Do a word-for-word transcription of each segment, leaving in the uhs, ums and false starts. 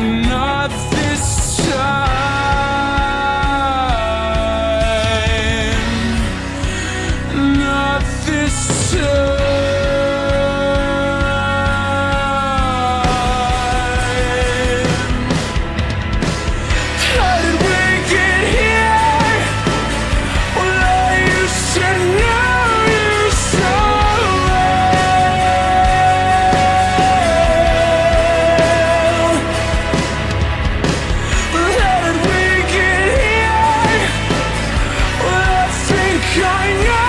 not this time, not this time. How did we get here? Well, I used to know you so well. Well, how did we get here? Well, I think I know.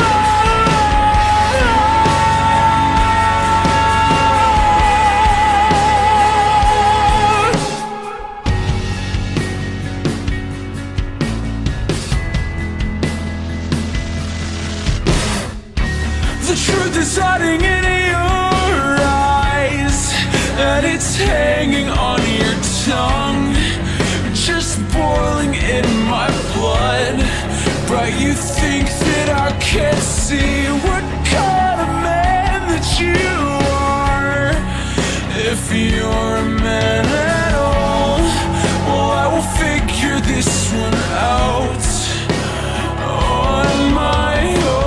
The truth is hiding in your eyes, and it's hanging on your tongue, just boiling in my blood. But you think that I can't see what kind of man that you are. If you're a man at all, well, I will figure this one out on my own.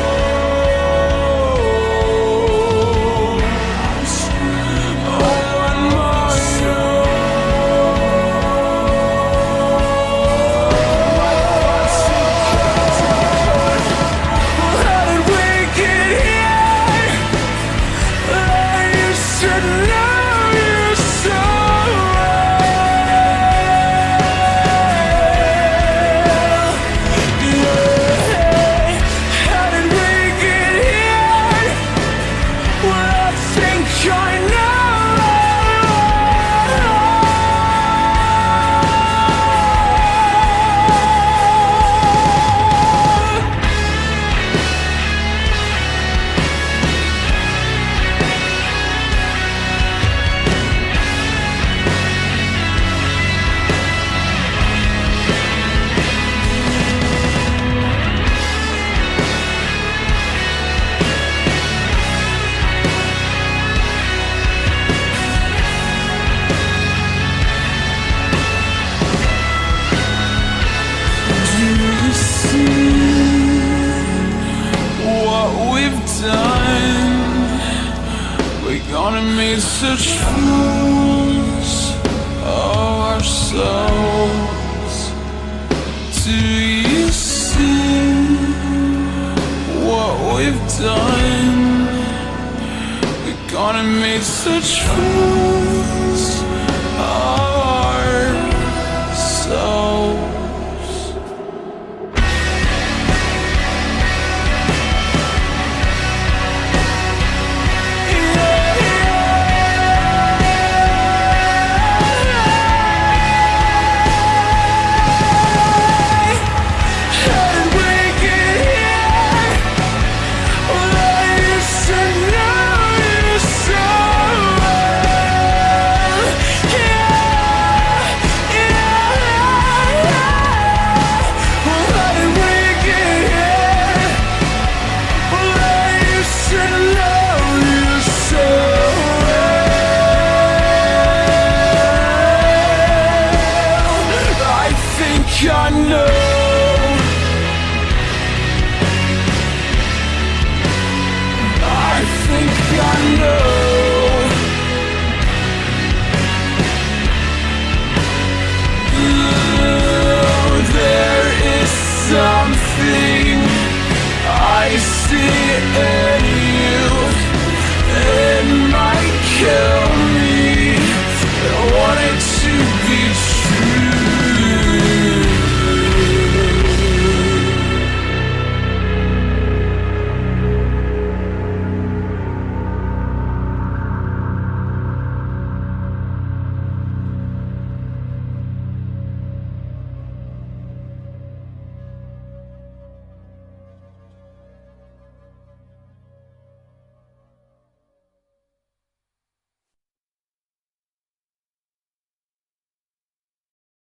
Made such fools of ourselves. Do you see what we've done? We're gonna make such fools of ourselves. I know, I think I know. Ooh, there is something I see in you. It might kill me. I want it to be true.